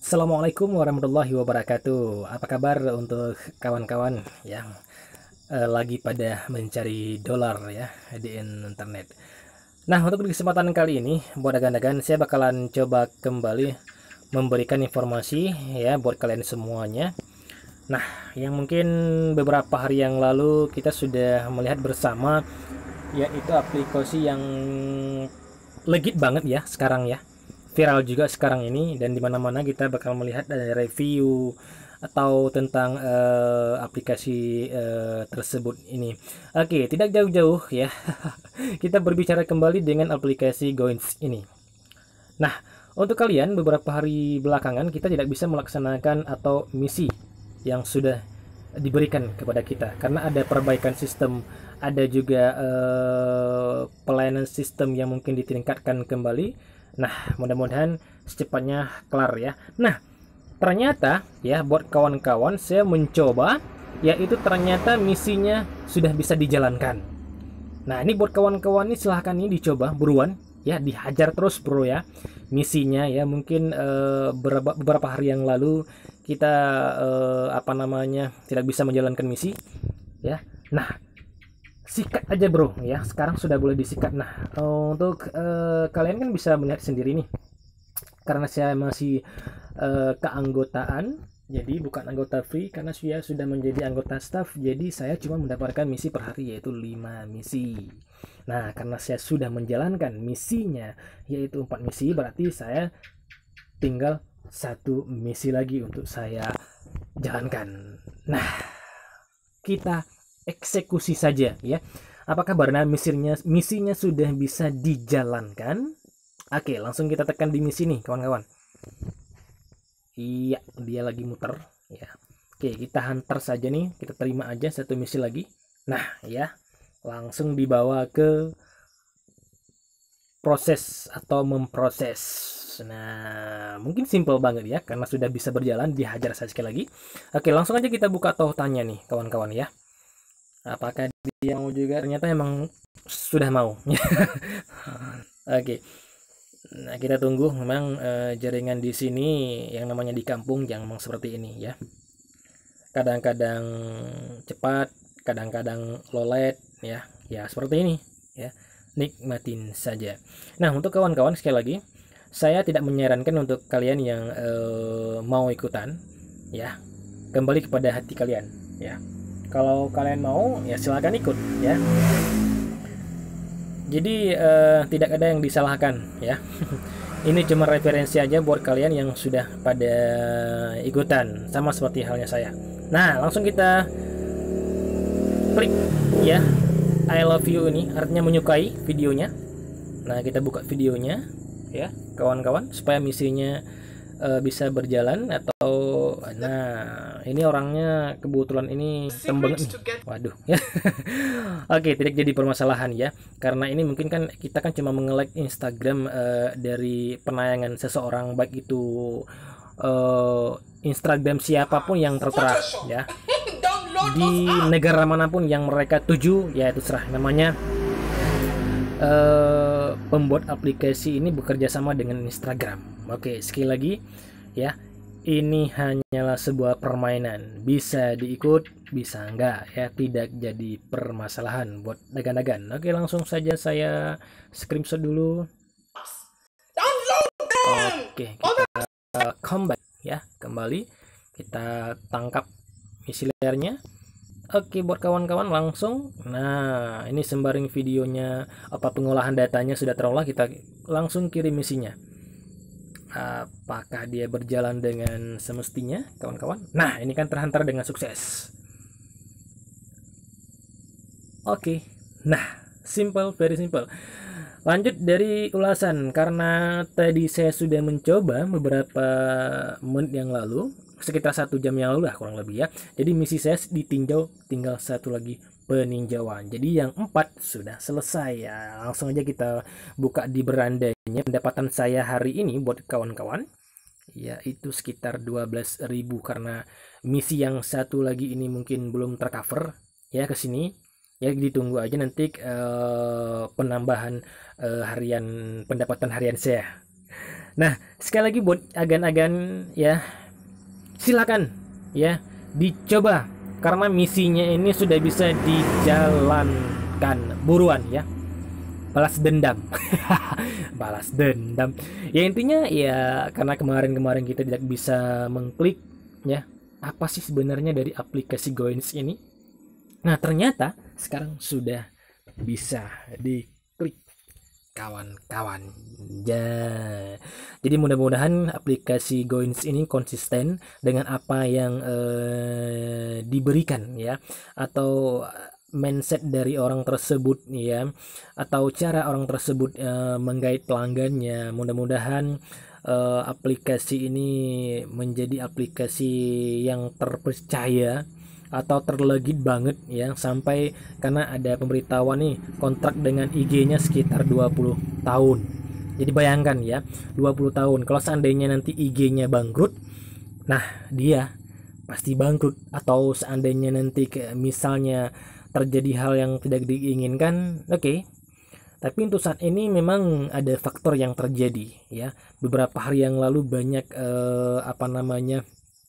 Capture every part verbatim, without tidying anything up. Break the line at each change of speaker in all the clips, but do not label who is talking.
Assalamualaikum warahmatullahi wabarakatuh. Apa kabar untuk kawan-kawan yang eh, lagi pada mencari dolar ya di internet. Nah, untuk di kesempatan kali ini, buat agan-agan saya bakalan coba kembali memberikan informasi ya buat kalian semuanya. Nah, yang mungkin beberapa hari yang lalu kita sudah melihat bersama, yaitu aplikasi yang legit banget ya sekarang ya, viral juga sekarang ini, dan dimana-mana kita bakal melihat ada review atau tentang uh, aplikasi uh, tersebut ini. Oke, tidak jauh-jauh ya. Kita berbicara kembali dengan aplikasi Goins ini. Nah, untuk kalian beberapa hari belakangan kita tidak bisa melaksanakan atau misi yang sudah diberikan kepada kita karena ada perbaikan sistem, ada juga uh, pelayanan sistem yang mungkin ditingkatkan kembali. Nah, mudah-mudahan secepatnya kelar ya. Nah, ternyata ya buat kawan-kawan saya mencoba, yaitu ternyata misinya sudah bisa dijalankan. Nah, ini buat kawan-kawan ini silahkan ini dicoba buruan ya, dihajar terus bro ya misinya ya. Mungkin uh, beberapa, beberapa hari yang lalu kita uh, apa namanya tidak bisa menjalankan misi ya. Nah, sikat aja bro ya, sekarang sudah boleh disikat. Nah, untuk uh, kalian kan bisa melihat sendiri nih, karena saya masih uh, keanggotaan, jadi bukan anggota free, karena saya sudah menjadi anggota staff, jadi saya cuma mendapatkan misi per hari yaitu lima misi. Nah, karena saya sudah menjalankan misinya yaitu empat misi, berarti saya tinggal satu misi lagi untuk saya jalankan. Nah, kita eksekusi saja ya. Apakah karena misinya misinya sudah bisa dijalankan? Oke, langsung kita tekan di misi nih kawan-kawan. Iya, dia lagi muter ya. Oke, kita hunter saja nih, kita terima aja satu misi lagi. Nah ya, langsung dibawa ke proses atau memproses. Nah, mungkin simple banget ya, karena sudah bisa berjalan, dihajar saja sekali lagi. Oke, langsung aja kita buka tautannya nih kawan-kawan ya. Apakah dia mau juga? Ternyata emang sudah mau. Oke. Nah, kita tunggu. Memang eh, jaringan di sini yang namanya di kampung yang memang seperti ini ya. Kadang-kadang cepat, kadang-kadang lolet ya. Ya, seperti ini ya. Nikmatin saja. Nah, untuk kawan-kawan sekali lagi, saya tidak menyarankan untuk kalian yang eh, mau ikutan ya. Kembali kepada hati kalian ya. Kalau kalian mau ya silakan ikut ya. Jadi uh, tidak ada yang disalahkan ya. Ini cuma referensi aja buat kalian yang sudah pada ikutan, sama seperti halnya saya. Nah, langsung kita klik ya, I love you ini artinya menyukai videonya. Nah, kita buka videonya ya kawan-kawan, supaya misinya uh, bisa berjalan. Atau nah, ini orangnya kebetulan ini tembeng nih. Waduh ya. Oke, tidak jadi permasalahan ya, karena ini mungkin kan kita kan cuma mengelek Instagram uh, dari penayangan seseorang, baik itu uh, Instagram siapapun yang tertera ya, di negara manapun yang mereka tuju ya, itu serah. Namanya uh, pembuat aplikasi ini bekerja sama dengan Instagram. Oke, sekali lagi ya, ini hanyalah sebuah permainan, bisa diikut bisa enggak ya, tidak jadi permasalahan buat dagan-dagan. Oke, langsung saja saya screenshot dulu. Oke, kita comeback ya, kembali kita tangkap misi layarnya. Oke, buat kawan-kawan langsung. Nah, ini sembari videonya apa pengolahan datanya sudah terolah, kita langsung kirim misinya. Apakah dia berjalan dengan semestinya kawan-kawan? Nah, ini kan terhantar dengan sukses. Oke, nah simple, very simple. Lanjut dari ulasan, karena tadi saya sudah mencoba beberapa menit yang lalu, sekitar satu jam yang lalu lah kurang lebih ya. Jadi misi saya ditinjau, tinggal satu lagi peninjauan. Jadi yang empat sudah selesai ya. Langsung aja kita buka di berandanya. Pendapatan saya hari ini buat kawan-kawan yaitu sekitar dua belas ribu, karena misi yang satu lagi ini mungkin belum tercover ya ke sini. Ya, ditunggu aja nanti uh, penambahan uh, harian pendapatan harian saya. Nah, sekali lagi buat agan-agan ya, silakan ya dicoba karena misinya ini sudah bisa dijalankan. Buruan ya. Balas dendam. Balas dendam. Ya intinya ya karena kemarin-kemarin kita tidak bisa mengklik ya. Apa sih sebenarnya dari aplikasi Goins ini? Nah, ternyata sekarang sudah bisa diklik kawan-kawan. Ja. Jadi mudah-mudahan aplikasi Goins ini konsisten dengan apa yang eh, diberikan ya, atau mindset dari orang tersebut ya, atau cara orang tersebut eh, menggait pelanggannya. Mudah-mudahan eh, aplikasi ini menjadi aplikasi yang terpercaya atau terlegit banget ya, sampai karena ada pemberitahuan nih kontrak dengan I G-nya sekitar dua puluh tahun. Jadi bayangkan ya, dua puluh tahun. Kalau seandainya nanti I G-nya bangkrut, nah dia pasti bangkrut. Atau seandainya nanti kayak misalnya terjadi hal yang tidak diinginkan, oke. Okay. Tapi untuk saat ini memang ada faktor yang terjadi ya. Beberapa hari yang lalu banyak eh, apa namanya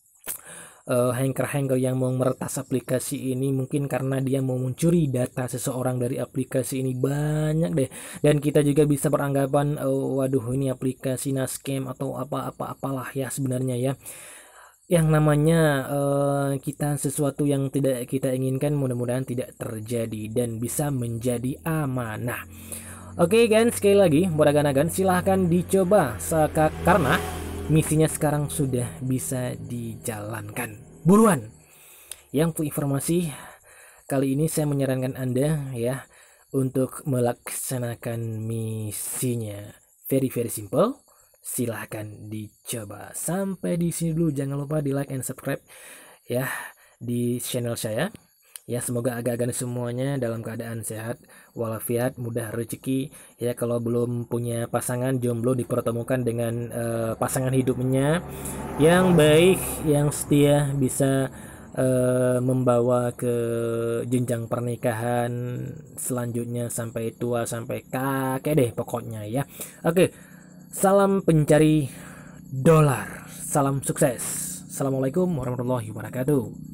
Uh, hacker-hacker yang mau meretas aplikasi ini, mungkin karena dia mau mencuri data seseorang dari aplikasi ini, banyak deh. Dan kita juga bisa beranggapan oh, waduh ini aplikasi scam atau apa-apa apalah ya sebenarnya ya. Yang namanya uh, kita sesuatu yang tidak kita inginkan mudah-mudahan tidak terjadi dan bisa menjadi amanah. Oke okay, kan, sekali lagi buat agan-agan silahkan dicoba Saka, karena misinya sekarang sudah bisa dijalankan. Buruan. Yang informasi kali ini saya menyarankan Anda ya untuk melaksanakan misinya. Very very simple. Silahkan dicoba. Sampai di sini dulu, jangan lupa di like and subscribe ya di channel saya. Ya, semoga agak-agak semuanya dalam keadaan sehat walafiat, mudah rezeki ya. Kalau belum punya pasangan, jomblo dipertemukan dengan uh, pasangan hidupnya yang baik, yang setia, bisa uh, membawa ke jenjang pernikahan selanjutnya sampai tua, sampai kakek deh pokoknya ya. Oke, salam pencari dolar, salam sukses. Assalamualaikum warahmatullahi wabarakatuh.